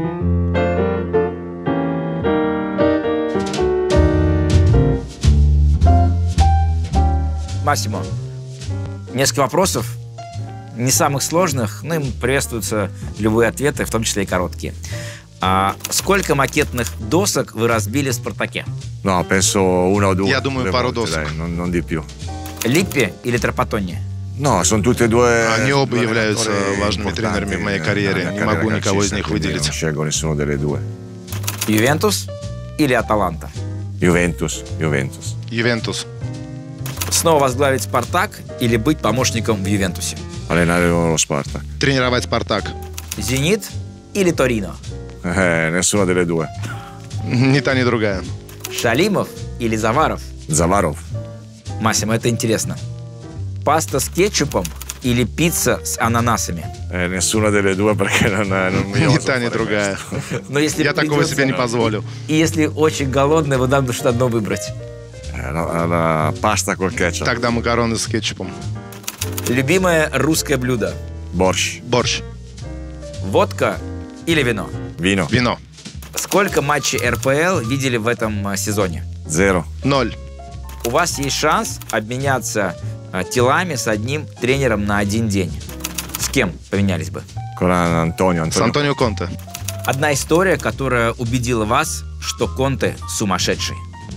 Массимо, несколько вопросов, не самых сложных, но им приветствуются любые ответы, в том числе и короткие. Сколько макетных досок вы разбили в «Спартаке»? No, penso una o due. Я думаю, пару volte, досок. dai, non di più. Липпи или Трапатони? No, sono tutte e due. Они оба due являются allenatori важными importanti тренерами в моей карьере. nella Не mia могу carriera никого из calcistica, них quindi выделить. Non scelgo nessuno delle due. Ювентус или Аталанта? Juventus. Ювентус. Снова возглавить «Спартак» или быть помощником в Ювентусе? Allenare lo Spartak. Тренировать «Спартак». Зенит или Торино? Nessuna delle due. Ни та, ни другая. Шалимов или Заваров? Zavarov. Массимо, это интересно. Паста с кетчупом или пицца с ананасами? Nessuna delle due perché non mi Ни oso та, ни fare другая. Но если Я такого придется, себе не позволю. и если очень голодный, вы нам что одно выбрать. questo. La pasta col ketchup. Тогда макароны с кетчупом. Любимое русское блюдо? Борщ. Борщ. Водка или вино? Vino. Вино. Сколько матчей РПЛ видели в этом сезоне? 0. 0. У вас есть шанс обменяться телами с одним тренером на один день. С кем поменялись бы? Con Antonio. С Антонио Конте. Одна история, которая убедила вас, что Конте сумасшедший.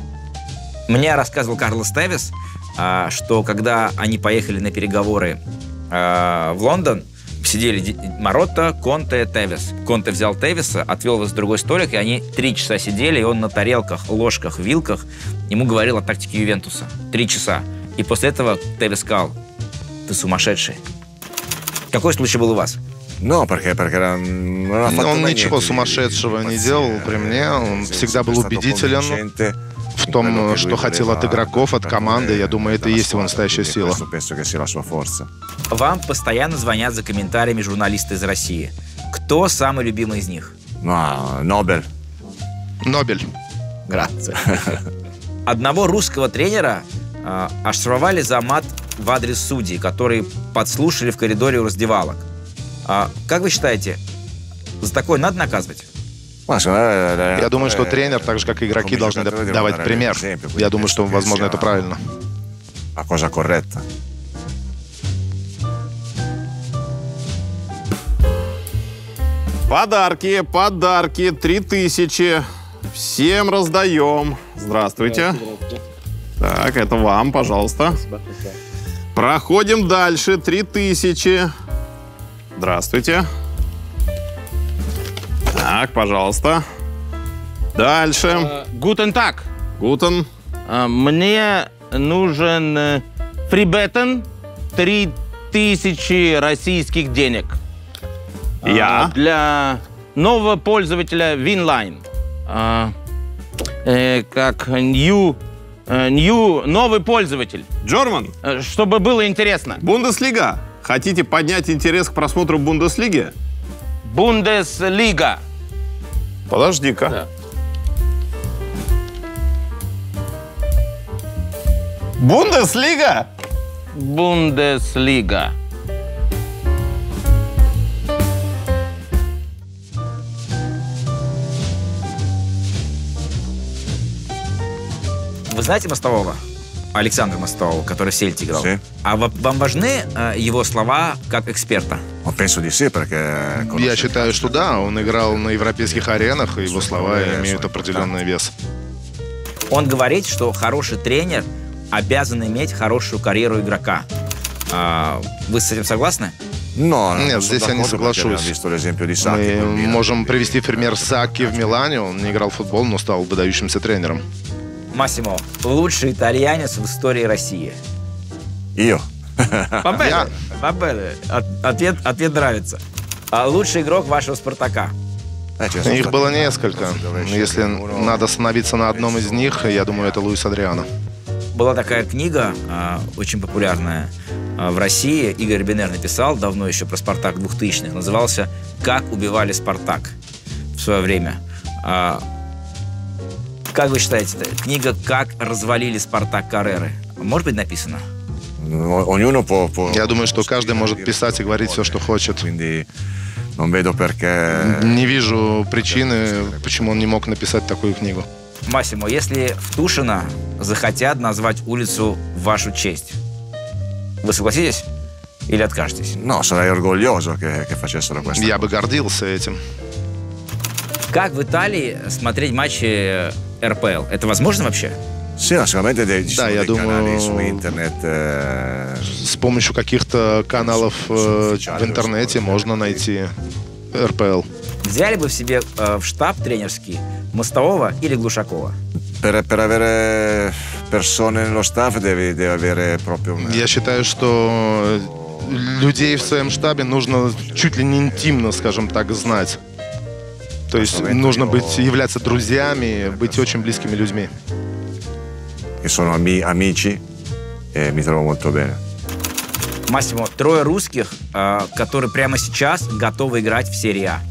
Мне рассказывал Карлос Тевес, что когда они поехали на переговоры в Лондон, сидели Маротта, Конте, Тевес. Конте взял Тевеса, отвел его за другой столик, и они 3 часа сидели, и он на тарелках, ложках, вилках ему говорил о тактике Ювентуса. 3 часа. И после этого Тевес сказал: ты сумасшедший. Какой случай был у вас? No, perché non ha fatto Он mai ничего niente di сумасшедшего не делал при мне. Он Sempre всегда был stato убедителен convincente в in quello том, che что lui хотел от voleva игроков, от команды. Я ottenere думаю, это и dalla есть его squadra, настоящая quindi сила. questo penso che sia la sua forza. Вам постоянно звонят за комментариями журналисты из России. Кто самый любимый из них? No, Nobel. Нобель. Грация. Одного русского тренера оштрафовали за мат в адрес судей, которые подслушали в коридоре у раздевалок. Как вы считаете, за такое надо наказывать? Я думаю, что тренер, так же как и игроки, должны давать пример. Я думаю, что, возможно, это правильно. La cosa corretta. Подарки, подарки, 3000. Всем раздаем. Здравствуйте. Так, это вам, пожалуйста. Проходим дальше. 3000. Здравствуйте. Так, пожалуйста. Дальше. Гутен так. Гутен. Мне нужен фрибеттен 3000 российских денег. Я. Для нового пользователя Winline. Как new новый пользователь. Джорман. Чтобы было интересно. Бундеслига. Хотите поднять интерес к просмотру Бундеслиги? Бундеслига. Подожди-ка. Да. Бундеслига? Бундеслига. Вы знаете Мостового? Александра Мостового, который в Сельте играл. Sì. А вам важны его слова как эксперта? Penso di sì, perché Я считаю, что да, он играл на европейских аренах, и его слова имеют определенный вес. Он говорит, что хороший тренер обязан иметь хорошую карьеру игрока. Вы с этим согласны? No, Нет, non sono здесь я не d'accordo perché соглашусь. abbiamo visto l'esempio di Sacchi Мы col Milan. можем привести пример Сакки в Милане. Он не играл в футбол, но стал выдающимся тренером. Массимо, лучший итальянец в истории России. Io. Бабеле. Бабеле. Ответ нравится. Лучший игрок вашего «Спартака». Их было несколько. Если надо остановиться на одном из них, я думаю, это Луис Адриано. Была такая книга, очень популярная в России. Игорь Бенер написал давно еще про «Спартак» 2000-х. Назывался «Как убивали Спартак» в свое время. Как вы считаете, книга «Как развалили Спартак Карреры» может быть написана? Я думаю, что каждый может писать и говорить все, что хочет. Quindi non vedo perché... Не вижу причины, почему он не мог написать такую книгу. Массимо, если в Тушино захотят назвать улицу в вашу честь, вы согласитесь или откажетесь? No, sarei orgoglioso che facessero questo. Я бы гордился этим. Как в Италии смотреть матчи РПЛ? Это возможно вообще? Sì, no, sicuramente ci sono я dei canali думаю, su internet. С помощью каких-то каналов в интернете можно найти РПЛ. Взяли бы в себе в штаб тренерский Мостового или Глушакова? Per avere persone nello staff devi avere proprio una... Я считаю, что людей в своем штабе нужно чуть ли не интимно, скажем так, знать. То есть нужно являться друзьями, быть очень близкими людьми. che sono amici e mi trovo molto bene. Массимо, трое русских, которые прямо сейчас готовы играть в серии А.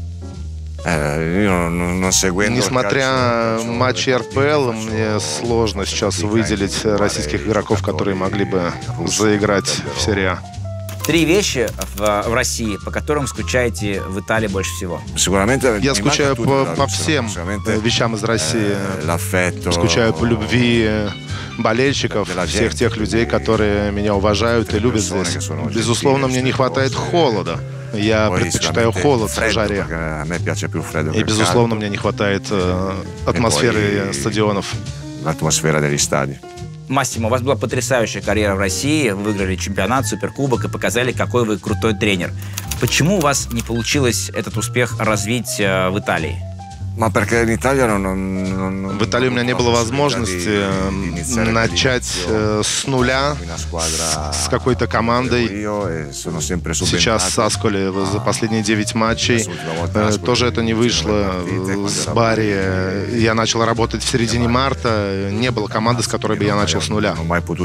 Несмотря на матчи РПЛ, мне сложно сейчас выделить российских игроков, которые могли бы заиграть в серии А. Три вещи в России, по которым скучаете в Италии больше всего. Я скучаю по всем вещам из России. Скучаю по любви болельщиков, всех тех людей, которые меня уважают и любят здесь. Безусловно, мне не хватает холода. Я предпочитаю холод в жаре. И, безусловно, мне не хватает атмосферы стадионов. Массимо, у вас была потрясающая карьера в России. Вы выиграли чемпионат, суперкубок и показали, какой вы крутой тренер. Почему у вас не получилось этот успех развить в Италии? В Италии у меня не было возможности начать с нуля, с какой-то командой. Сейчас с Асколи за последние 9 матчей тоже это не вышло. С Бари я начал работать в середине марта. Не было команды, с которой бы я начал с нуля.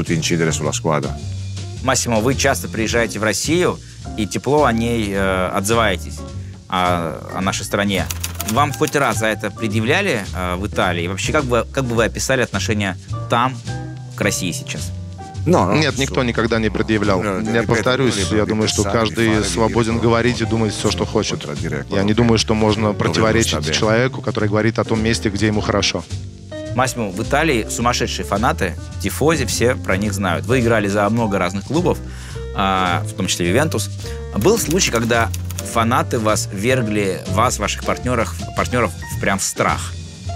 Массимо, вы часто приезжаете в Россию и тепло о ней отзываетесь, о нашей стране. Вам хоть раз за это предъявляли в Италии? И вообще, как бы вы описали отношения там к России сейчас? Нет, никто никогда не предъявлял. Я повторюсь, я думаю, что каждый свободен говорить и думать все, что хочет. Я не думаю, что можно противоречить человеку, который говорит о том месте, где ему хорошо. Массимо, в Италии сумасшедшие фанаты, тифози, все про них знают. Вы играли за много разных клубов, в том числе Ювентус. Был случай, когда фанаты вергли вас, ваших партнеров прям в страх?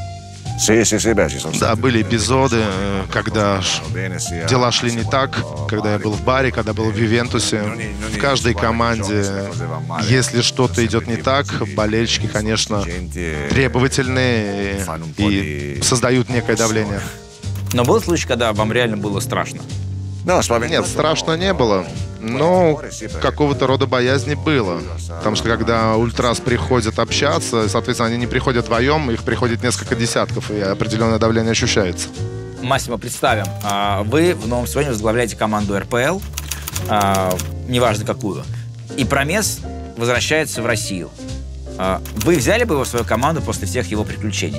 Да, были эпизоды, когда дела шли не так, когда я был в Баре, когда был в Ювентусе. В каждой команде, если что-то идет не так, болельщики, конечно, требовательные и создают некое давление. Но был случай, когда вам реально было страшно? Нет, страшно не было. Но какого-то рода боязни было. Потому что когда ультрас приходят общаться, соответственно, они не приходят вдвоем, их приходит несколько десятков, и определенное давление ощущается. Массимо, представим, вы в новом сезоне возглавляете команду РПЛ, неважно какую, и Промес возвращается в Россию. Вы взяли бы его в свою команду после всех его приключений?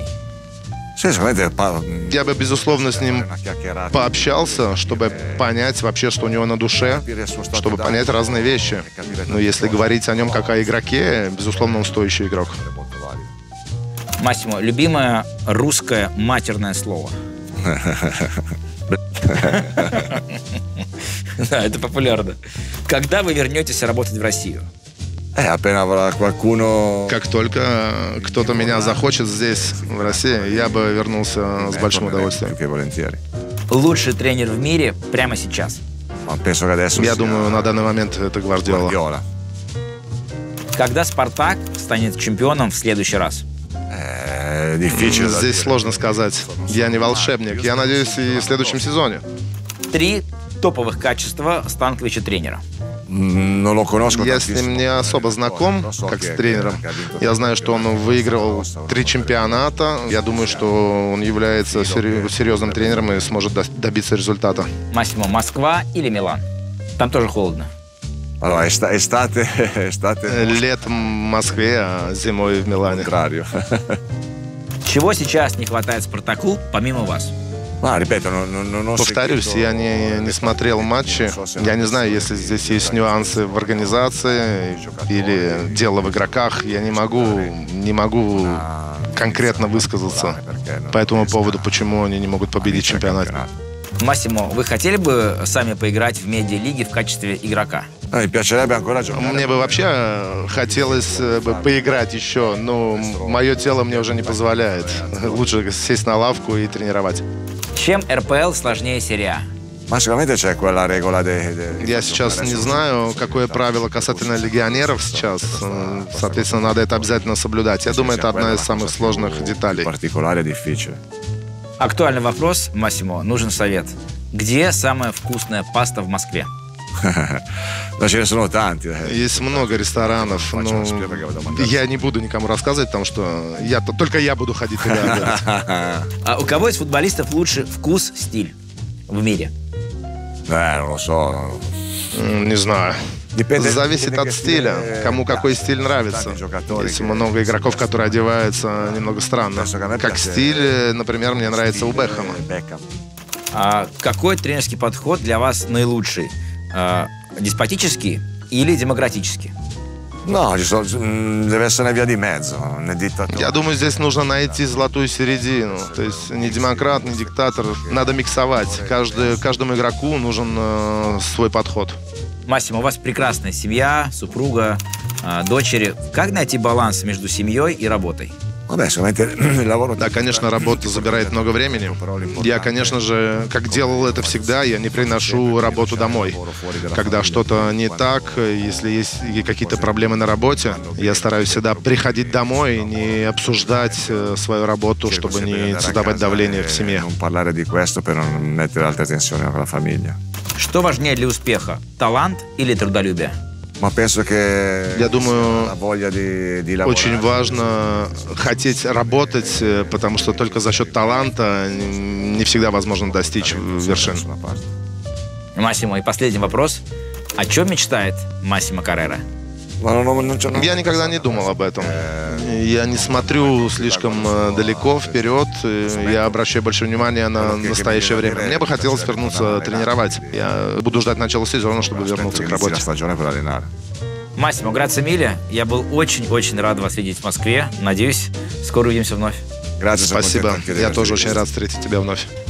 Я бы, безусловно, с ним пообщался, чтобы понять вообще, что у него на душе, чтобы понять разные вещи. Но если говорить о нем как о игроке, безусловно, он стоящий игрок. Массимо, любимое русское матерное слово? Да, это популярно. Когда вы вернетесь работать в Россию? Как только кто-то меня захочет здесь, в России, я бы вернулся с большим удовольствием. Лучший тренер в мире прямо сейчас? Я думаю, на данный момент это Гвардиола. Когда «Спартак» станет чемпионом в следующий раз? Здесь сложно сказать. Я не волшебник. Я надеюсь, и в следующем сезоне. 3 топовых качества Станковича тренера. Я с ним не особо знаком, как с тренером. Я знаю, что он выиграл 3 чемпионата. Я думаю, что он является серьезным тренером и сможет добиться результата. Массимо, Москва или Милан? Там тоже холодно. Летом в Москве, а зимой в Милане. Чего сейчас не хватает «Спартаку» помимо вас? Повторюсь, я не смотрел матчи. Я не знаю, если здесь есть нюансы в организации или дело в игроках. Я не могу конкретно высказаться по этому поводу, почему они не могут победить чемпионат. Массимо, вы хотели бы сами поиграть в медиалиге в качестве игрока? Мне бы вообще хотелось бы поиграть еще, но мое тело мне уже не позволяет. Лучше сесть на лавку и тренировать. Чем РПЛ сложнее серии А? Я сейчас не знаю, какое правило касательно легионеров сейчас. Соответственно, надо это обязательно соблюдать. Я думаю, это одна из самых сложных деталей. Актуальный вопрос, Массимо, нужен совет. Где самая вкусная паста в Москве? Есть много ресторанов, но я не буду никому рассказывать, потому что только я буду ходить туда обедать. А у кого из футболистов лучше вкус, стиль в мире? Не знаю. Зависит от стиля, кому какой стиль нравится. Есть много игроков, которые одеваются немного странно. Как стиль, например, мне нравится у Бекхэма. А какой тренерский подход для вас наилучший? Деспотический или демократический? Я думаю, здесь нужно найти золотую середину. То есть не демократ, не диктатор. Надо миксовать. Каждому игроку нужен свой подход. Массимо, у вас прекрасная семья, супруга, дочери. Как найти баланс между семьей и работой? Да, конечно, работа забирает много времени. Я, конечно же, как делал это всегда, я не приношу работу домой. Когда что-то не так, если есть какие-то проблемы на работе, я стараюсь всегда приходить домой и не обсуждать свою работу, чтобы не создавать давление в семье. Что важнее для успеха? Талант или трудолюбие? Я думаю, очень важно хотеть работать, потому что только за счет таланта не всегда возможно достичь вершин. Массимо, и последний вопрос. О чем мечтает Массимо Каррера? Я никогда не думал об этом. Я не смотрю слишком далеко вперед. Я обращаю большое внимание на настоящее время. Мне бы хотелось вернуться тренировать. Я буду ждать начала сезона, чтобы вернуться к работе. Массимо, грация миле. Я был очень-очень рад вас видеть в Москве. Надеюсь, скоро увидимся вновь. Спасибо. Я тоже очень рад встретить тебя вновь.